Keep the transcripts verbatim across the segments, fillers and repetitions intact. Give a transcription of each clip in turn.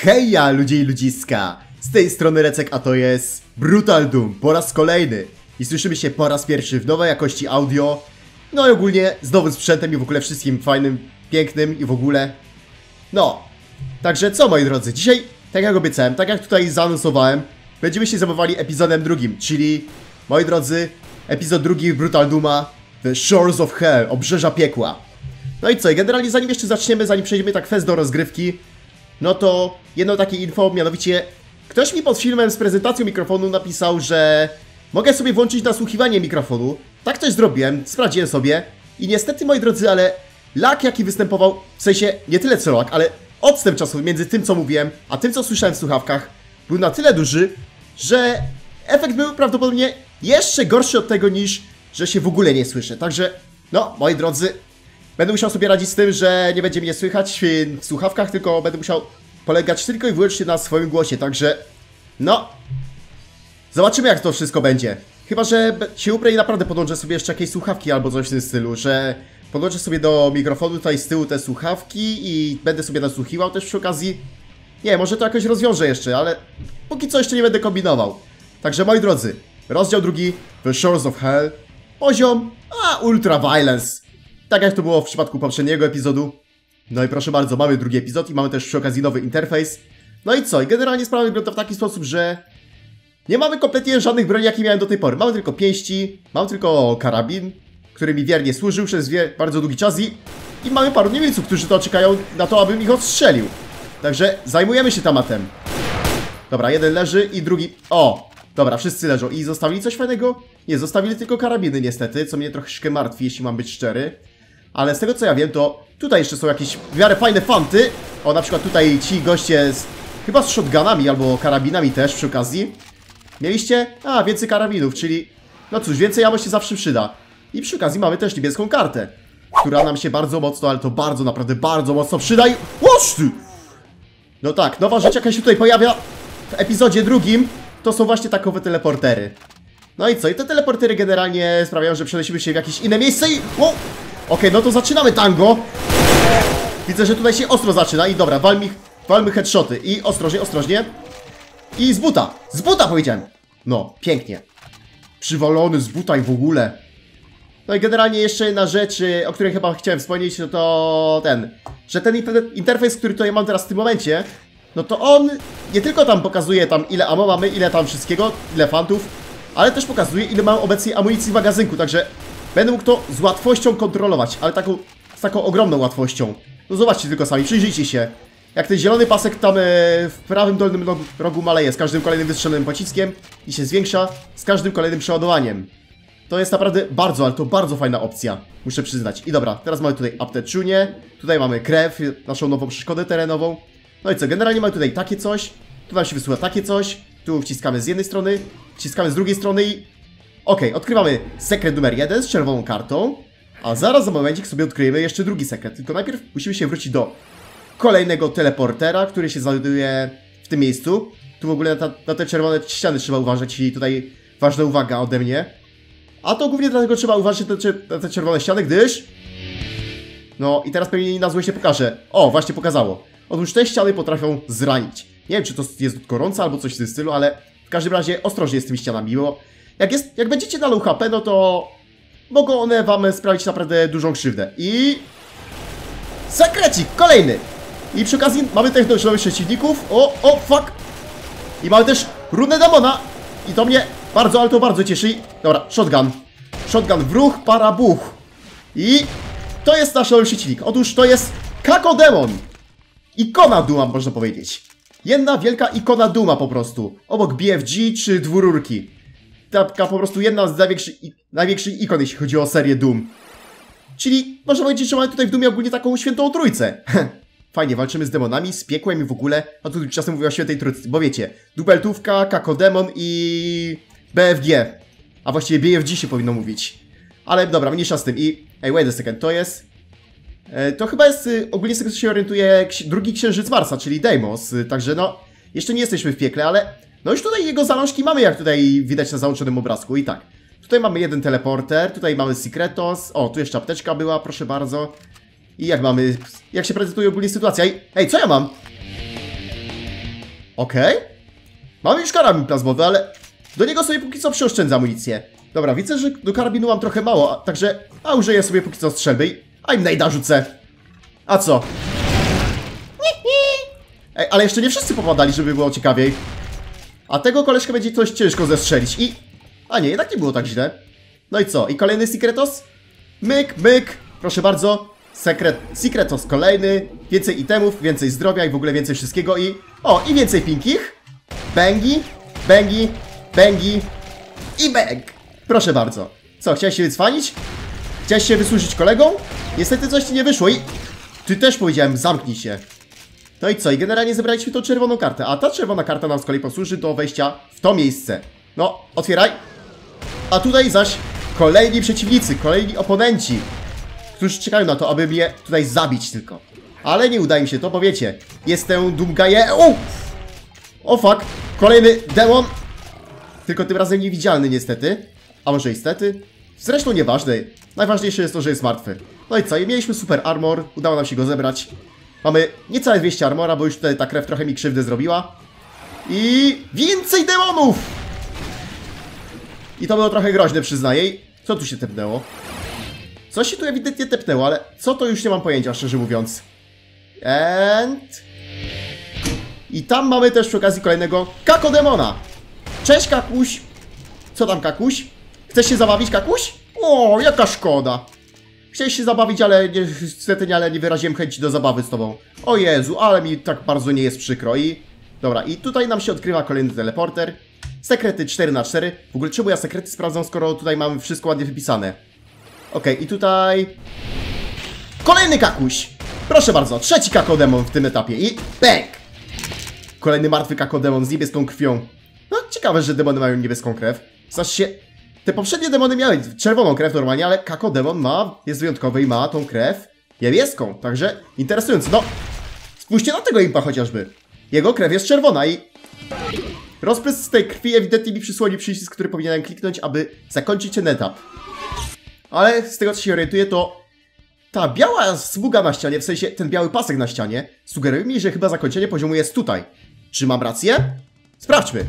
Heja ludzie i ludziska! Z tej strony Recek, a to jest Brutal Doom po raz kolejny. I słyszymy się po raz pierwszy w nowej jakości audio. No i ogólnie z nowym sprzętem i w ogóle wszystkim fajnym, pięknym i w ogóle. No, także co moi drodzy, dzisiaj, tak jak obiecałem, tak jak tutaj zaanonsowałem, będziemy się zajmowali epizodem drugim, czyli, moi drodzy, epizod drugi Brutal Dooma, The Shores of Hell, Obrzeża Piekła. No i co, i generalnie zanim jeszcze zaczniemy, zanim przejdziemy tak fest do rozgrywki, no to jedno takie info, mianowicie ktoś mi pod filmem z prezentacją mikrofonu napisał, że mogę sobie włączyć nasłuchiwanie mikrofonu. Tak też zrobiłem, sprawdziłem sobie i niestety, moi drodzy, ale lag jaki występował, w sensie nie tyle co lag, ale odstęp czasowy między tym co mówiłem, a tym co słyszałem w słuchawkach był na tyle duży, że efekt był prawdopodobnie jeszcze gorszy od tego niż, że się w ogóle nie słyszę. Także, no, moi drodzy, będę musiał sobie radzić z tym, że nie będzie mnie słychać w słuchawkach, tylko będę musiał polegać tylko i wyłącznie na swoim głosie, także no, zobaczymy jak to wszystko będzie. Chyba że się uprę i naprawdę podłączę sobie jeszcze jakieś słuchawki albo coś w tym stylu, że podłączę sobie do mikrofonu tutaj z tyłu te słuchawki i będę sobie nasłuchiwał też przy okazji. Nie, może to jakoś rozwiążę jeszcze, ale póki co jeszcze nie będę kombinował. Także moi drodzy, rozdział drugi, The Shores of Hell, poziom, a Ultra Violence. Tak jak to było w przypadku poprzedniego epizodu. No i proszę bardzo, mamy drugi epizod i mamy też przy okazji nowy interfejs. No i co? I generalnie sprawa wygląda w taki sposób, że nie mamy kompletnie żadnych broni, jakie miałem do tej pory. Mamy tylko pięści, mam tylko karabin, który mi wiernie służył przez wie, bardzo długi czas i, i mamy paru niewiców, którzy to czekają na to, abym ich odstrzelił. Także zajmujemy się tematem. Dobra, jeden leży i drugi... O! Dobra, wszyscy leżą. I zostawili coś fajnego? Nie, zostawili tylko karabiny niestety, co mnie troszeczkę martwi, jeśli mam być szczery. Ale z tego co ja wiem, to tutaj jeszcze są jakieś w miarę fajne fanty. O, na przykład tutaj ci goście z... chyba z shotgunami albo karabinami też przy okazji. Mieliście? A, więcej karabinów, czyli... no cóż, więcej ammo się zawsze przyda. I przy okazji mamy też niebieską kartę, która nam się bardzo mocno, ale to bardzo, naprawdę bardzo mocno przyda i... Łoż ty! No tak, nowa rzecz jaka się tutaj pojawia w epizodzie drugim, to są właśnie takowe teleportery. No i co? I te teleportery generalnie sprawiają, że przenosimy się w jakieś inne miejsce i... Wow! Okej, okay, no to zaczynamy tango. Widzę, że tutaj się ostro zaczyna i dobra, walmy, walmy headshoty. I ostrożnie, ostrożnie. I z buta, z buta powiedziałem. No, pięknie. Przywalony z buta i w ogóle. No i generalnie jeszcze jedna rzecz, o której chyba chciałem wspomnieć, no to ten, że ten interfejs, który tutaj mam teraz w tym momencie, no to on nie tylko tam pokazuje tam ile ammo mamy, ile tam wszystkiego, ile fantów, ale też pokazuje ile mam obecnie amunicji w magazynku, także będę mógł to z łatwością kontrolować, ale taką, z taką ogromną łatwością. No zobaczcie tylko sami, przyjrzyjcie się. Jak ten zielony pasek tam e, w prawym dolnym rogu, rogu maleje z każdym kolejnym wystrzelonym pociskiem i się zwiększa z każdym kolejnym przeładowaniem. To jest naprawdę bardzo, ale to bardzo fajna opcja, muszę przyznać. I dobra, teraz mamy tutaj apteczunię, tutaj mamy krew, naszą nową przeszkodę terenową. No i co, generalnie mamy tutaj takie coś, tu nam się wysuwa takie coś, tu wciskamy z jednej strony, wciskamy z drugiej strony i... Okej, okay, odkrywamy sekret numer jeden z czerwoną kartą, a zaraz za momencik sobie odkryjemy jeszcze drugi sekret. Tylko najpierw musimy się wrócić do kolejnego teleportera, który się znajduje w tym miejscu. Tu w ogóle na, na te czerwone ściany trzeba uważać i tutaj ważna uwaga ode mnie. A to głównie dlatego trzeba uważać na te, na te czerwone ściany, gdyż... No i teraz pewnie na złość się pokaże. O, właśnie pokazało. Otóż te ściany potrafią zranić. Nie wiem, czy to jest gorące albo coś w tym stylu, ale w każdym razie ostrożnie z tymi ścianami, bo jak, jest, jak będziecie na low H P, no to mogą one wam sprawić naprawdę dużą krzywdę. I... sekrecik! Kolejny! I przy okazji mamy tych nowych przeciwników. O, o, fuck! I mamy też runę demona. I to mnie bardzo, ale to bardzo cieszy. Dobra, shotgun. Shotgun w ruch, para buch. I to jest nasz nowy przeciwnik. Otóż to jest Kako Demon. Ikona Duma, można powiedzieć. Jedna wielka ikona Duma po prostu. Obok B F G czy dwururki. Taka po prostu jedna z największych, największych ikon, jeśli chodzi o serię Doom. Czyli można powiedzieć, że mamy tutaj w Doomie ogólnie taką świętą trójcę. Fajnie, walczymy z demonami, z piekłem i w ogóle. A tu czasem mówię o świętej trójcy, bo wiecie, dubeltówka, Kako Demon i B F G. A właściwie B F G się powinno mówić. Ale dobra, mniejsza z tym. I... Ej, wait a second, to jest... E, to chyba jest, y, ogólnie z tego co się orientuje, ksi drugi księżyc Marsa, czyli Deimos. Y, także no, jeszcze nie jesteśmy w piekle, ale... No już tutaj jego zalążki mamy, jak tutaj widać na załączonym obrazku. I tak, tutaj mamy jeden teleporter, tutaj mamy Secretos. O, tu jeszcze apteczka była, proszę bardzo. I jak mamy... Jak się prezentuje ogólnie sytuacja? Ej, ej, co ja mam? Okej. Okay. Mamy już karabin plazmowy, ale do niego sobie póki co przyoszczędzę amunicję. Dobra, widzę, że do karabinu mam trochę mało, a, także a użyję sobie póki co strzelby, a im najda rzucę. A co? Ej, ale jeszcze nie wszyscy popadali, żeby było ciekawiej. A tego koleżkę będzie coś ciężko zestrzelić i... A nie, jednak nie było tak źle. No i co? I kolejny Secretos? Myk, myk, proszę bardzo. Sekret, Secretos kolejny. Więcej itemów, więcej zdrowia i w ogóle więcej wszystkiego i... O, i więcej pinkich. Bangi, bangi, bangi i bang. Proszę bardzo. Co, chciałeś się wycwanić? Chciałeś się wysłużyć kolegą? Niestety coś ci nie wyszło i... Ty też powiedziałem, zamknij się. No i co? I generalnie zebraliśmy tą czerwoną kartę. A ta czerwona karta nam z kolei posłuży do wejścia w to miejsce. No, otwieraj. A tutaj zaś kolejni przeciwnicy, kolejni oponenci, którzy czekają na to, aby mnie tutaj zabić tylko. Ale nie uda im się to, bo wiecie, jestem Doomgaye. O! O fuck! Kolejny demon. Tylko tym razem niewidzialny niestety. A może niestety? Zresztą nieważne. Najważniejsze jest to, że jest martwy. No i co? I mieliśmy super armor. Udało nam się go zebrać. Mamy niecałe dwieście armora, bo już tutaj ta krew trochę mi krzywdy zrobiła. I więcej demonów! I to było trochę groźne, przyznaję. Co tu się tepnęło? Coś się tu ewidentnie tepnęło, ale co to już nie mam pojęcia, szczerze mówiąc. And... I tam mamy też przy okazji kolejnego kakodemona. Cześć, Kakuś! Co tam, Kakuś? Chcesz się zabawić, Kakuś? O, jaka szkoda. Chciałeś się zabawić, ale nie, niestety nie, ale nie wyraziłem chęci do zabawy z tobą. O Jezu, ale mi tak bardzo nie jest przykro i... Dobra, i tutaj nam się odkrywa kolejny teleporter. Sekrety cztery na cztery. W ogóle czemu ja sekrety sprawdzam, skoro tutaj mamy wszystko ładnie wypisane? Okej, okay, i tutaj... Kolejny Kakuś! Proszę bardzo, trzeci kakodemon w tym etapie i... Bang! Kolejny martwy kakodemon z niebieską krwią. No, ciekawe, że demony mają niebieską krew. Zaś się... Te poprzednie demony miały czerwoną krew normalnie, ale kakodemon ma... Jest wyjątkowy i ma tą krew niebieską. Także interesujące. No, spójrzcie na tego impa chociażby. Jego krew jest czerwona i... Rozprysk z tej krwi ewidentnie mi przysłoni przycisk, który powinienem kliknąć, aby zakończyć ten etap. Ale z tego, co się orientuję, to ta biała smuga na ścianie, w sensie ten biały pasek na ścianie, sugeruje mi, że chyba zakończenie poziomu jest tutaj. Czy mam rację? Sprawdźmy.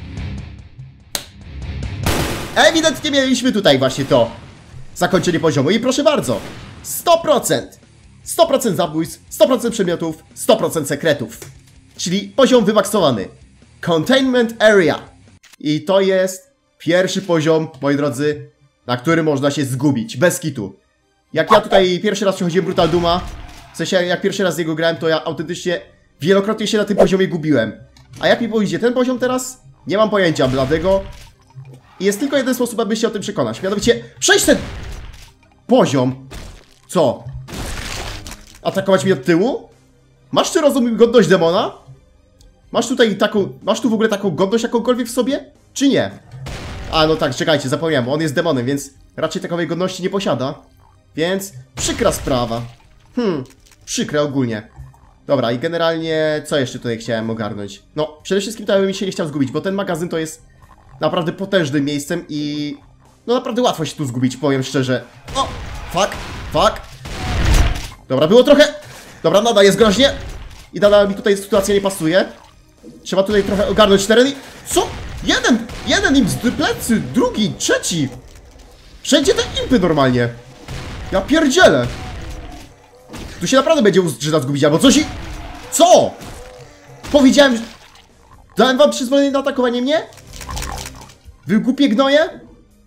Ewidentnie mieliśmy tutaj właśnie to zakończenie poziomu i proszę bardzo, sto procent. sto procent zabójstw, sto procent przedmiotów, sto procent sekretów. Czyli poziom wymaksowany. Containment Area. I to jest pierwszy poziom, moi drodzy, na którym można się zgubić, bez kitu. Jak ja tutaj pierwszy raz przechodziłem Brutal Dooma, w sensie jak pierwszy raz z niego grałem, to ja autentycznie wielokrotnie się na tym poziomie gubiłem. A jak mi pójdzie ten poziom teraz? Nie mam pojęcia, dlatego... I jest tylko jeden sposób, aby się o tym przekonać. Mianowicie przejść ten poziom. Co? Atakować mnie od tyłu? Masz ty rozum i godność demona? Masz tutaj taką... Masz tu w ogóle taką godność jakąkolwiek w sobie? Czy nie? A, no tak, czekajcie, zapomniałem, on jest demonem, więc raczej takowej godności nie posiada. Więc przykra sprawa. Hmm, przykre ogólnie. Dobra, i generalnie co jeszcze tutaj chciałem ogarnąć? No, przede wszystkim to ja bym mi się nie chciał zgubić, bo ten magazyn to jest naprawdę potężnym miejscem i... No naprawdę łatwo się tu zgubić, powiem szczerze. O, fuck, fuck. Dobra, było trochę... Dobra, nadal jest groźnie. I nadal mi tutaj sytuacja nie pasuje. Trzeba tutaj trochę ogarnąć teren i... Co? Jeden! Jeden im z plecy, drugi, trzeci! Wszędzie te impy normalnie. Ja pierdzielę. Tu się naprawdę będzie użyta zgubić, albo coś i... Co? Powiedziałem, że... Dałem wam przyzwolenie na atakowanie mnie? Wy głupie gnoje?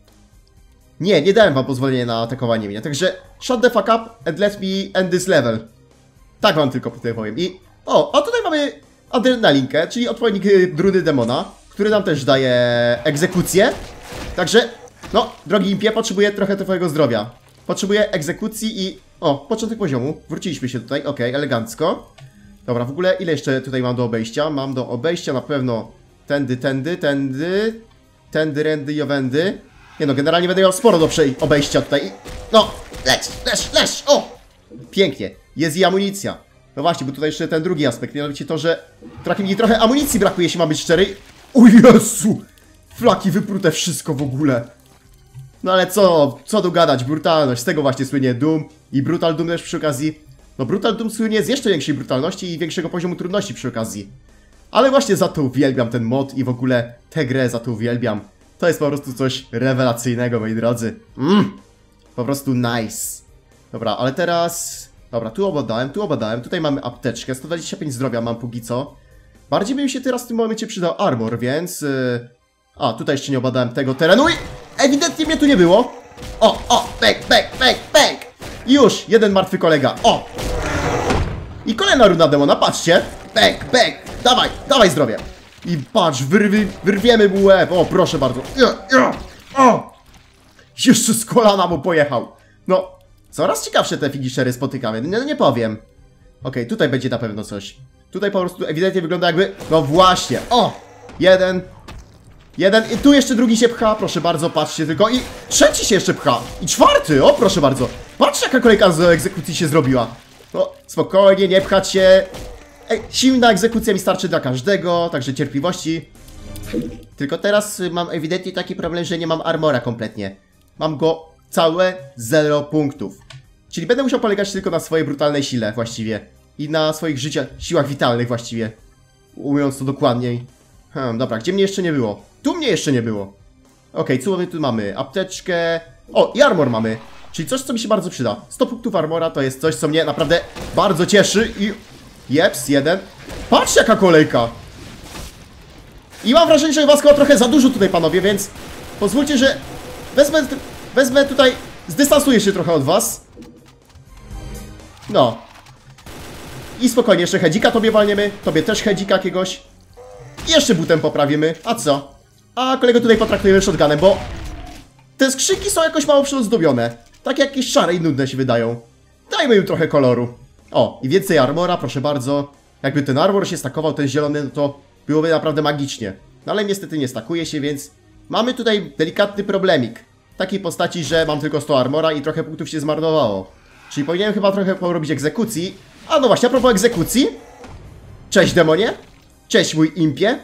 Nie, nie dałem wam pozwolenia na atakowanie mnie, także... Shut the fuck up and let me end this level. Tak wam tylko tutaj powiem i... O, a tutaj mamy adrenalinkę, czyli odpowiednik druny demona, który nam też daje egzekucję. Także, no, drogi impie, potrzebuję trochę twojego zdrowia. Potrzebuję egzekucji i... O, początek poziomu. Wróciliśmy się tutaj, okej, okay, elegancko. Dobra, w ogóle ile jeszcze tutaj mam do obejścia? Mam do obejścia na pewno tędy, tędy, tędy, tędy, rędy i owędy. Nie no, generalnie będę miał sporo do obejścia tutaj. No, leć, leć, leć, o! Pięknie, jest i amunicja. No właśnie, bo tutaj jeszcze ten drugi aspekt, mianowicie to, że trochę mi trochę amunicji brakuje, jeśli ma być szczery. O Jezu! Flaki wyprute wszystko w ogóle. No ale co, co tu gadać, brutalność, z tego właśnie słynie Doom i Brutal Doom też przy okazji. No Brutal Doom słynie z jeszcze większej brutalności i większego poziomu trudności przy okazji. Ale właśnie za to uwielbiam ten mod i w ogóle tę grę za to uwielbiam. To jest po prostu coś rewelacyjnego, moi drodzy. Mm, po prostu nice. Dobra, ale teraz... Dobra, tu obadałem, tu obadałem. Tutaj mamy apteczkę, sto dwadzieścia pięć zdrowia mam póki co. Bardziej by mi się teraz w tym momencie przydał armor, więc... Yy... A, tutaj jeszcze nie obadałem tego terenu i... Ewidentnie mnie tu nie było. O, o, pek, pek, pek, pek. Już, jeden martwy kolega, o. I kolejna runda demona, patrzcie. Pek, pek, dawaj, dawaj zdrowie. I patrz, wyrwi, wyrwiemy mu łeb. O, proszę bardzo. O! Jeszcze z kolana mu pojechał. No, coraz ciekawsze te finishery spotykamy, nie, nie powiem. Okej, okay, tutaj będzie na pewno coś. Tutaj po prostu ewidentnie wygląda jakby... No właśnie, o! Jeden. Jeden i tu jeszcze drugi się pcha, proszę bardzo, patrzcie tylko. I trzeci się jeszcze pcha. I czwarty, o proszę bardzo. Patrzcie jaka kolejka z egzekucji się zrobiła. No, spokojnie, nie pchać się. Ej, silna egzekucja mi starczy dla każdego, także cierpliwości. Tylko teraz mam ewidentnie taki problem, że nie mam armora kompletnie. Mam go całe zero punktów. Czyli będę musiał polegać tylko na swojej brutalnej sile właściwie. I na swoich życia, siłach witalnych właściwie. Mówiąc to dokładniej. Hmm, dobra, gdzie mnie jeszcze nie było? Tu mnie jeszcze nie było. Okej, okay, co my tu mamy? Apteczkę. O, i armor mamy. Czyli coś, co mi się bardzo przyda. sto punktów armora to jest coś, co mnie naprawdę bardzo cieszy i... Jeps, jeden. Patrzcie jaka kolejka. I mam wrażenie, że was chyba trochę za dużo tutaj, panowie, więc... Pozwólcie, że... Wezmę, wezmę tutaj... Zdystansuję się trochę od was. No. I spokojnie, jeszcze hedzika tobie walniemy. Tobie też hedzika jakiegoś. I jeszcze butem poprawimy. A co? A kolego tutaj potraktujemy shotgunem, bo... Te skrzynki są jakoś mało przyozdobione. Tak jakieś szare i nudne się wydają. Dajmy im trochę koloru. O, i więcej armora, proszę bardzo. Jakby ten armor się stakował, ten zielony, no to byłoby naprawdę magicznie. No ale niestety nie stakuje się, więc... Mamy tutaj delikatny problemik. W takiej postaci, że mam tylko sto armora i trochę punktów się zmarnowało. Czyli powinienem chyba trochę porobić egzekucji. A no właśnie, a propos egzekucji. Cześć demonie. Cześć mój impie.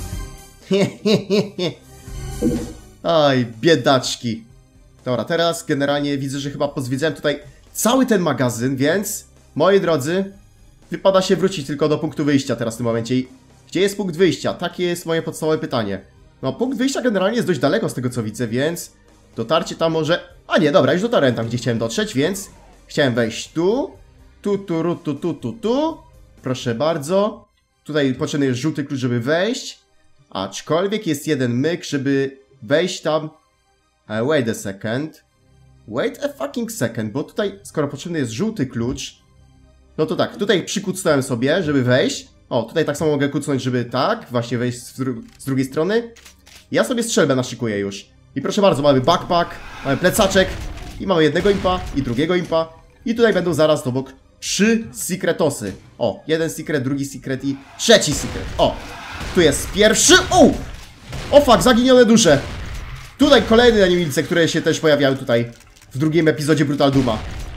Oj, biedaczki. Dobra, teraz generalnie widzę, że chyba pozwiedzałem tutaj cały ten magazyn, więc... Moi drodzy, wypada się wrócić tylko do punktu wyjścia teraz w tym momencie. I gdzie jest punkt wyjścia? Takie jest moje podstawowe pytanie. No, punkt wyjścia generalnie jest dość daleko z tego co widzę, więc... Dotarcie tam może... A nie, dobra, już dotarłem tam, gdzie chciałem dotrzeć, więc... Chciałem wejść tu. Tu, tu, ru, tu, tu, tu, tu. Proszę bardzo. Tutaj potrzebny jest żółty klucz, żeby wejść. Aczkolwiek jest jeden myk, żeby wejść tam... Uh, wait a second. Wait a fucking second, bo tutaj, skoro potrzebny jest żółty klucz... No to tak, tutaj przykucnąłem sobie, żeby wejść. O, tutaj tak samo mogę kucnąć, żeby tak, właśnie wejść z, dru z drugiej strony. Ja sobie strzelbę naszykuję już. I proszę bardzo, mamy backpack, mamy plecaczek. I mamy jednego impa i drugiego impa. I tutaj będą zaraz obok trzy secretosy. O, jeden secret, drugi secret i trzeci secret. O, tu jest pierwszy. O, o fuck, zaginione dusze. Tutaj kolejne animilce, które się też pojawiały tutaj w drugim epizodzie Brutal Dooma.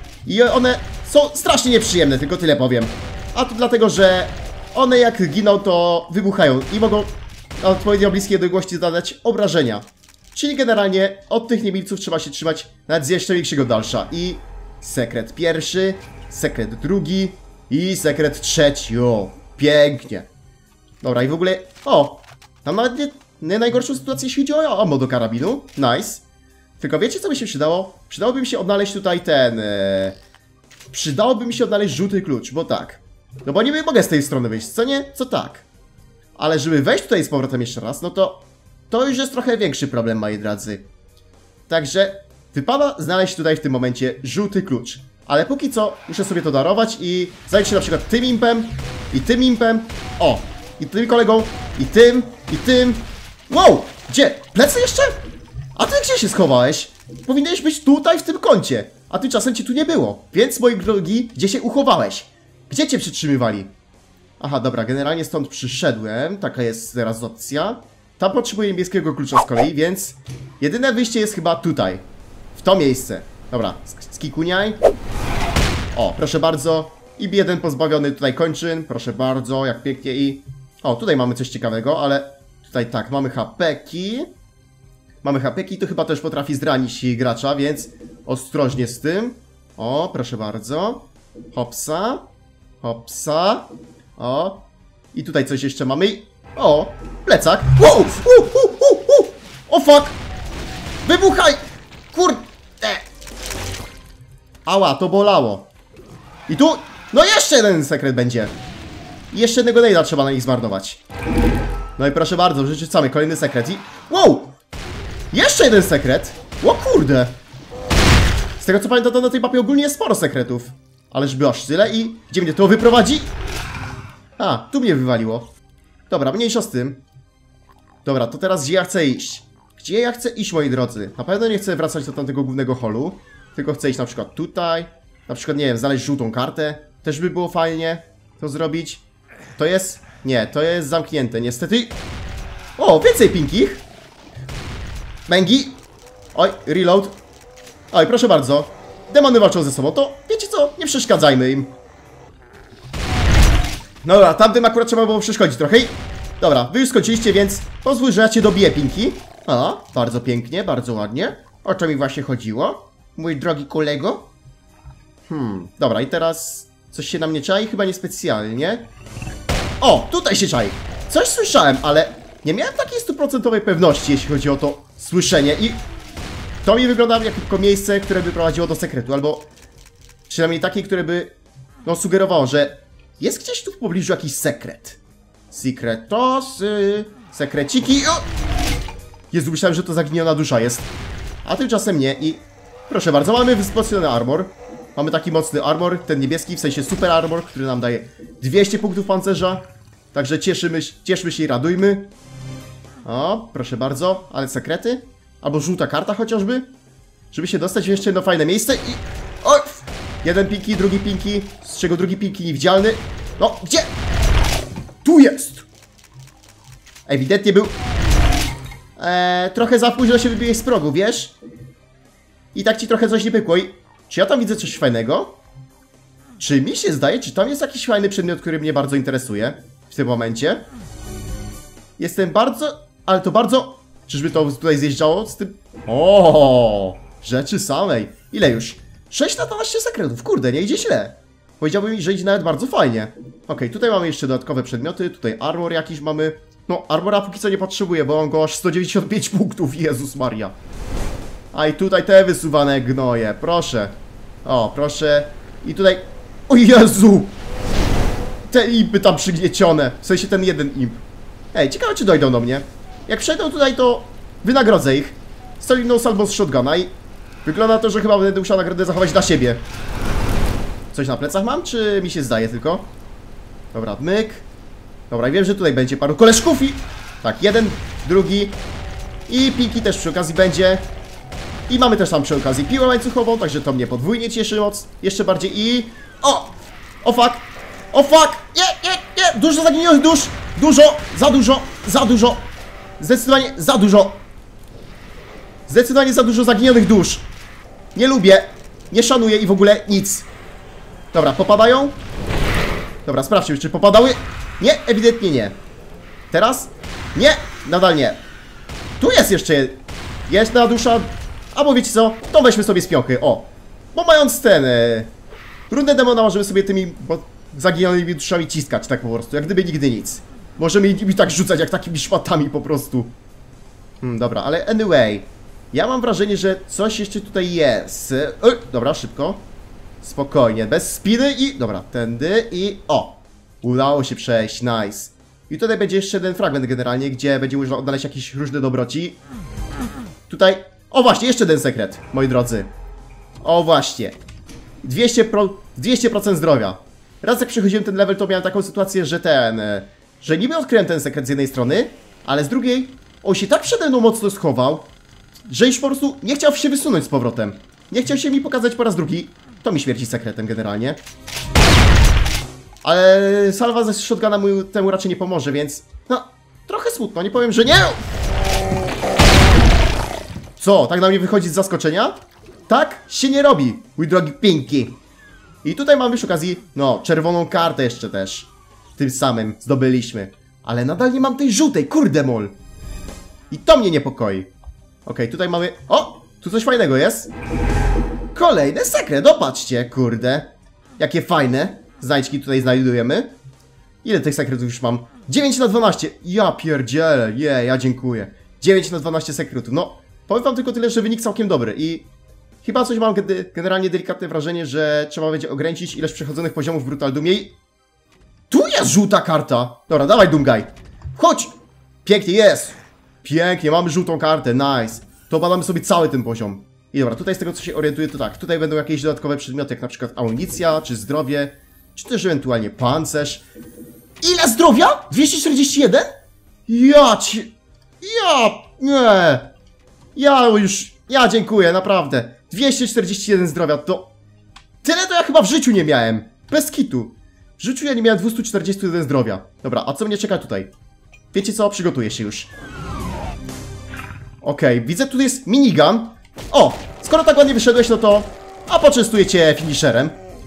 I one są strasznie nieprzyjemne, tylko tyle powiem. A to dlatego, że one jak giną, to wybuchają i mogą na odpowiednio bliskiej odległości zadać obrażenia. Czyli generalnie od tych niemilców trzeba się trzymać nawet z jeszcze większego dalsza. I sekret pierwszy, sekret drugi i sekret trzeci. O, pięknie. Dobra, i w ogóle... O, tam nawet nie, nie najgorszą sytuację, jeśli chodzi o ammo do karabinu. Nice. Tylko wiecie, co by się przydało? Przydałoby mi się odnaleźć tutaj ten... E... Przydałoby mi się odnaleźć żółty klucz, bo tak. No bo niby mogę z tej strony wyjść, co nie? Co tak. Ale żeby wejść tutaj z powrotem jeszcze raz, no to... To już jest trochę większy problem, moi drodzy. Także wypada znaleźć tutaj w tym momencie żółty klucz. Ale póki co muszę sobie to darować i zająć się na przykład tym impem i tym impem. O! I tym kolegą, i tym, i tym. Wow! Gdzie? Plecy jeszcze? A ty gdzie się schowałeś? Powinieneś być tutaj w tym kącie. A tymczasem cię tu nie było. Więc, moi drogi, gdzie się uchowałeś? Gdzie cię przytrzymywali? Aha, dobra, generalnie stąd przyszedłem. Taka jest teraz opcja. Tam potrzebuję niebieskiego klucza z kolei, więc jedyne wyjście jest chyba tutaj. W to miejsce. Dobra, skikuniaj. O, proszę bardzo. I jeden pozbawiony tutaj kończyn. Proszę bardzo, jak pięknie i... O, tutaj mamy coś ciekawego, ale... Tutaj tak, mamy hapeki. Mamy hapeki, to chyba też potrafi zranić gracza, więc ostrożnie z tym. O, proszę bardzo. Hopsa. Hopsa. O. I tutaj coś jeszcze mamy. O, plecak. Wow! Uh, uh, uh, uh. O fuck! Wybuchaj! Kurde! Ała, to bolało. I tu... No jeszcze jeden sekret będzie. I jeszcze jednego nade'a trzeba na nich zmarnować. No i proszę bardzo, przeczytamy kolejny sekret i... Wow! Jeszcze jeden sekret! O kurde! Z tego co pamiętam, to na tej mapie ogólnie jest sporo sekretów. Ale żeby aż tyle i... Gdzie mnie to wyprowadzi? A, tu mnie wywaliło. Dobra, mniejsza z tym. Dobra, to teraz gdzie ja chcę iść? Gdzie ja chcę iść, moi drodzy? Na pewno nie chcę wracać do tamtego głównego holu. Tylko chcę iść na przykład tutaj. Na przykład, nie wiem, znaleźć żółtą kartę. Też by było fajnie to zrobić. To jest... Nie, to jest zamknięte, niestety. O, więcej pinkich. Męgi. Oj, reload. Oj, proszę bardzo. Demony walczą ze sobą, to wiecie co? Nie przeszkadzajmy im. Dobra, tamtym akurat trzeba było przeszkodzić trochę. Dobra, wy już skończyliście, więc pozwól, że ja cię dobiję, pinki. A, bardzo pięknie, bardzo ładnie. O co mi właśnie chodziło? Mój drogi kolego. Hmm, dobra, i teraz coś się na mnie czai? Chyba niespecjalnie. O, tutaj się czai. Coś słyszałem, ale nie miałem takiej stuprocentowej pewności, jeśli chodzi o to słyszenie i... To mi wygląda jak tylko miejsce, które by prowadziło do sekretu, albo przynajmniej takie, które by no, sugerowało, że jest gdzieś tu w pobliżu jakiś sekret. Sekretosy, sekreciki. O! Jezu, myślałem, że to zaginiona dusza jest. A tymczasem nie i proszę bardzo, mamy wzmocniony armor. Mamy taki mocny armor, ten niebieski, w sensie super armor, który nam daje dwieście punktów pancerza. Także cieszymy, cieszmy się i radujmy. O, proszę bardzo, ale sekrety? Albo żółta karta chociażby? Żeby się dostać w jeszcze jedno fajne miejsce i... O! Jeden pinki, drugi pinki, z czego drugi pinki niewidzialny. No, gdzie? Tu jest! Ewidentnie był... Eee, trochę za późno się wybiłeś z progu, wiesz? I tak ci trochę coś nie pykło i... Czy ja tam widzę coś fajnego? Czy mi się zdaje, czy tam jest jakiś fajny przedmiot, który mnie bardzo interesuje w tym momencie? Jestem bardzo... Ale to bardzo... Czyżby to tutaj zjeżdżało z tym... O, rzeczy samej. Ile już? sześć na dwanaście sekretów. Kurde, nie idzie źle. Powiedziałbym, że idzie nawet bardzo fajnie. Okej, tutaj mamy jeszcze dodatkowe przedmioty. Tutaj armor jakiś mamy. No, armora póki co nie potrzebuję, bo mam go aż sto dziewięćdziesiąt pięć punktów. Jezus Maria. A i tutaj te wysuwane gnoje. Proszę. O, proszę. I tutaj... O Jezu! Te impy tam przygniecione. W sensie ten jeden imp. Ej, ciekawe czy dojdą do mnie. Jak przejdą tutaj, to wynagrodzę ich solidną salwą z shotguna i wygląda to, że chyba będę musiał nagrodę zachować dla siebie. Coś na plecach mam, czy mi się zdaje tylko? Dobra, myk. Dobra, i wiem, że tutaj będzie paru koleżków i... Tak, jeden, drugi i Pinki też przy okazji będzie. I mamy też tam przy okazji piłę łańcuchową, także to mnie podwójnie cieszy moc. Jeszcze bardziej i... O! O fuck! O fuck! Nie, nie, nie! Dużo zaginionych dusz! Dużo! Za dużo! Za dużo! Zdecydowanie za dużo! Zdecydowanie za dużo zaginionych dusz! Nie lubię! Nie szanuję i w ogóle nic! Dobra, popadają? Dobra, sprawdźmy, czy popadały. Nie, ewidentnie nie. Teraz? Nie, nadal nie. Tu jest jeszcze jedna dusza. Albo wiecie co? To weźmy sobie z piąchy, o. Bo mając ten... E, rundę demona możemy sobie tymi bo, zaginionymi duszami ciskać, tak po prostu, jak gdyby nigdy nic. Możemy nimi tak rzucać, jak takimi szmatami po prostu. Hmm, dobra, ale anyway. Ja mam wrażenie, że coś jeszcze tutaj jest. E, dobra, szybko. Spokojnie, bez spiny i... Dobra, tędy i... O! Udało się przejść, nice. I tutaj będzie jeszcze jeden fragment generalnie, gdzie będzie można odnaleźć jakieś różne dobroci. Tutaj... O właśnie, jeszcze jeden sekret, moi drodzy. O właśnie. dwieście procent zdrowia. Raz jak przechodziłem ten level, to miałem taką sytuację, że ten... Że niby odkryłem ten sekret z jednej strony, ale z drugiej... On się tak przede mną mocno schował, że już po prostu nie chciał się wysunąć z powrotem. Nie chciał się mi pokazać po raz drugi. To mi śmierci sekretem generalnie. Ale salwa ze shotguna mu temu raczej nie pomoże, więc... No, trochę smutno, nie powiem, że nie! Co, tak na mnie wychodzi z zaskoczenia? Tak się nie robi, mój drogi Pinky. I tutaj mamy przy okazji, no, czerwoną kartę jeszcze też. Tym samym zdobyliśmy. Ale nadal nie mam tej żółtej, kurde mol. I to mnie niepokoi. Okej, okay, tutaj mamy... O! Tu coś fajnego jest. Kolejny sekret, opatrzcie, kurde. Jakie fajne znajdźki tutaj znajdujemy. Ile tych sekretów już mam? dziewięć na dwanaście! Ja pierdzielę, je, yeah, ja dziękuję. dziewięć na dwanaście sekretów, no. Powiem wam tylko tyle, że wynik całkiem dobry i... Chyba coś mam generalnie delikatne wrażenie, że trzeba będzie ograniczyć ilość przechodzonych poziomów w Brutal Doomie i... Tu jest żółta karta! Dobra, dawaj Doomguy! Chodź! Pięknie, jest! Pięknie, mamy żółtą kartę, nice. To badamy sobie cały ten poziom. I dobra, tutaj z tego co się orientuję to tak, tutaj będą jakieś dodatkowe przedmioty, jak na przykład amunicja, czy zdrowie, czy też ewentualnie pancerz. Ile zdrowia? dwieście czterdzieści jeden? Ja ci... Ja... Nie... Ja już... Ja dziękuję, naprawdę. dwieście czterdzieści jeden zdrowia, to... Tyle to ja chyba w życiu nie miałem. Bez kitu. W życiu ja nie miałem dwieście czterdzieści jeden zdrowia. Dobra, a co mnie czeka tutaj? Wiecie co? Przygotuję się już. Okej, okay, widzę, tu jest minigun. O, skoro tak ładnie wyszedłeś, no to... A poczęstuję cię finisherem.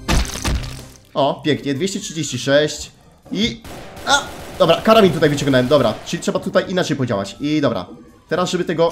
O, pięknie, dwieście trzydzieści sześć. I... A, dobra, karabin tutaj wyciągnąłem, dobra. Czyli trzeba tutaj inaczej podziałać. I dobra, teraz żeby tego...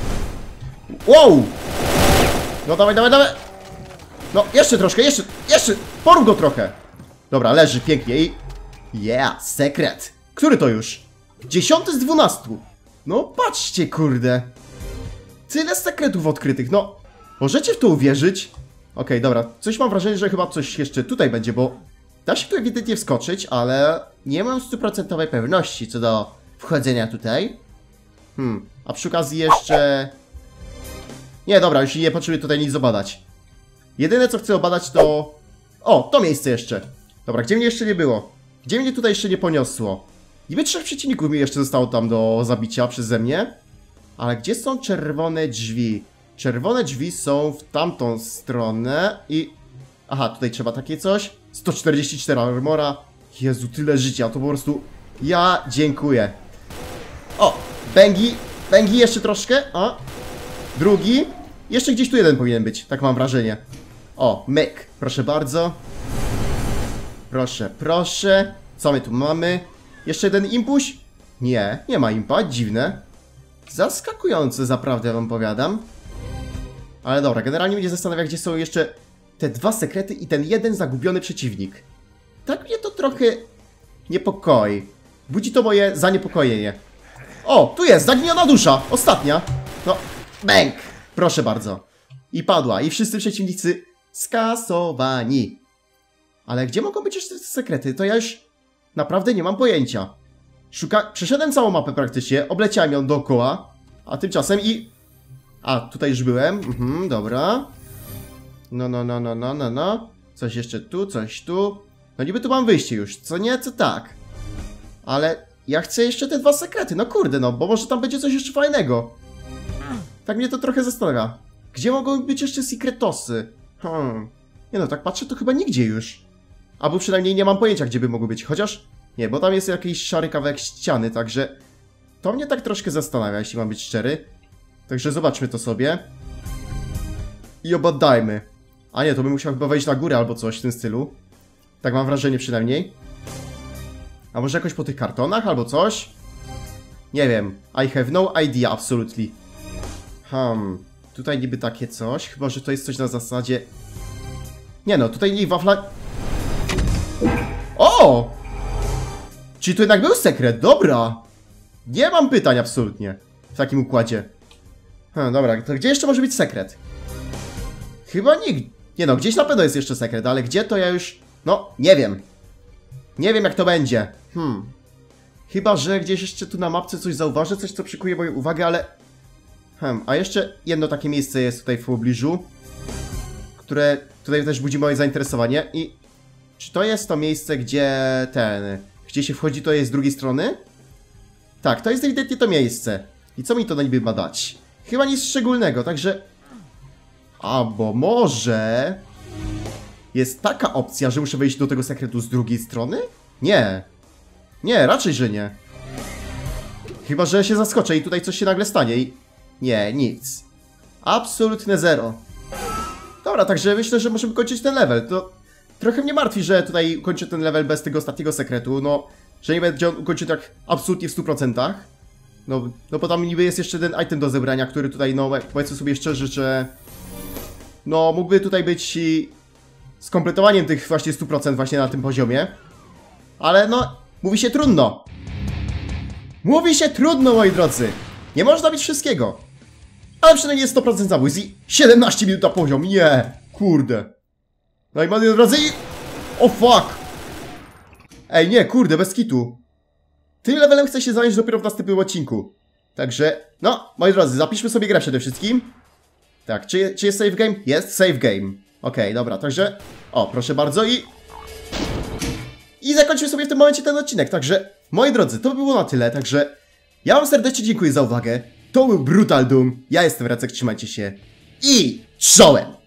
Wow! No dawaj, dawaj, dawaj! No, jeszcze troszkę, jeszcze, jeszcze! Porób go trochę! Dobra, leży, pięknie i... Yeah, sekret! Który to już? Dziesiąty z dwunastu! No, patrzcie, kurde! Tyle sekretów odkrytych, no... Możecie w to uwierzyć? Okej, okay, dobra, coś mam wrażenie, że chyba coś jeszcze tutaj będzie, bo... Da się tu ewidentnie wskoczyć, ale... Nie mam stuprocentowej pewności co do wchodzenia tutaj. Hmm, a przy okazji jeszcze... Nie, dobra, już nie potrzebuję tutaj nic obadać. Jedyne co chcę obadać to... O, to miejsce jeszcze. Dobra, gdzie mnie jeszcze nie było? Gdzie mnie tutaj jeszcze nie poniosło? Niby trzech przeciwników mi jeszcze zostało tam do zabicia przeze mnie. Ale gdzie są czerwone drzwi? Czerwone drzwi są w tamtą stronę i... Aha, tutaj trzeba takie coś. sto czterdzieści cztery armora. Jezu, tyle życia, to po prostu... Ja dziękuję. O, Bengi. Bengi jeszcze troszkę. O. Drugi. Jeszcze gdzieś tu jeden powinien być, tak mam wrażenie. O, myk. Proszę bardzo. Proszę, proszę. Co my tu mamy? Jeszcze jeden impuls? Nie, nie ma impa, dziwne. Zaskakujące, zaprawdę wam powiadam. Ale dobra, generalnie mnie zastanawia, gdzie są jeszcze te dwa sekrety i ten jeden zagubiony przeciwnik. Tak mnie to trochę niepokoi. Budzi to moje zaniepokojenie. O, tu jest, zaginiona dusza, ostatnia. No, bęk, proszę bardzo. I padła, i wszyscy przeciwnicy skasowani. Ale gdzie mogą być jeszcze te sekrety? To ja już naprawdę nie mam pojęcia. Szuka... Przeszedłem całą mapę praktycznie, obleciałem ją dookoła, a tymczasem i... A, tutaj już byłem, mhm, dobra. No, no, no, no, no, no, no. Coś jeszcze tu, coś tu. No niby tu mam wyjście już, co nie, co tak. Ale ja chcę jeszcze te dwa sekrety, no kurde, no, bo może tam będzie coś jeszcze fajnego. Tak mnie to trochę zastanawia. Gdzie mogą być jeszcze sekretosy? Hmm. Nie no, tak patrzę, to chyba nigdzie już. Albo przynajmniej nie mam pojęcia, gdzie by mogły być, chociaż... Nie, bo tam jest jakiś szary kawałek ściany, także... To mnie tak troszkę zastanawia, jeśli mam być szczery. Także zobaczmy to sobie. I obadajmy. A nie, to bym musiał chyba wejść na górę albo coś w tym stylu. Tak mam wrażenie przynajmniej. A może jakoś po tych kartonach albo coś? Nie wiem. I have no idea, absolutely. Hmm. Tutaj niby takie coś. Chyba, że to jest coś na zasadzie... Nie no, tutaj nie wafla... O! Czyli to jednak był sekret, dobra. Nie mam pytań absolutnie. W takim układzie. Hmm, dobra, to gdzie jeszcze może być sekret? Chyba nigdzie. Nie no, gdzieś na pewno jest jeszcze sekret, ale gdzie to ja już... No, nie wiem. Nie wiem jak to będzie. Hmm. Chyba, że gdzieś jeszcze tu na mapce coś zauważę, coś co przykuje moją uwagę, ale... Hmm, a jeszcze jedno takie miejsce jest tutaj w pobliżu, które tutaj też budzi moje zainteresowanie i... Czy to jest to miejsce, gdzie ten... Gdzie się wchodzi, to jest z drugiej strony? Tak, to jest ewidentnie to miejsce. I co mi to niby ma dać? Chyba nic szczególnego, także... Albo może... Jest taka opcja, że muszę wejść do tego sekretu z drugiej strony? Nie. Nie, raczej, że nie. Chyba, że się zaskoczę i tutaj coś się nagle stanie i... Nie, nic. Absolutne zero. Dobra, także myślę, że możemy kończyć ten level. To trochę mnie martwi, że tutaj kończę ten level bez tego ostatniego sekretu. No, że nie będzie on ukończył tak absolutnie w stu procentach. No, no bo tam niby jest jeszcze ten item do zebrania, który tutaj, no powiedzmy sobie szczerze, że... No, mógłby tutaj być i... skompletowaniem tych właśnie stu procent właśnie na tym poziomie. Ale no, mówi się trudno. Mówi się trudno, moi drodzy. Nie można mieć wszystkiego. Ale przynajmniej jest sto procent zabójstw i siedemnaście minut na poziom. Nie, kurde. No i moi drodzy i... O fuck. Ej, nie, kurde, bez kitu. Tym levelem chcę się zająć dopiero w następnym odcinku. Także, no, moi drodzy, zapiszmy sobie grę przede wszystkim. Tak, czy, czy jest save game? Jest save game. Okej, okay, dobra, także... O, proszę bardzo i... I zakończymy sobie w tym momencie ten odcinek, także... Moi drodzy, to by było na tyle, także... Ja wam serdecznie dziękuję za uwagę. To był Brutal Doom. Ja jestem Recek, trzymajcie się. I... czołem!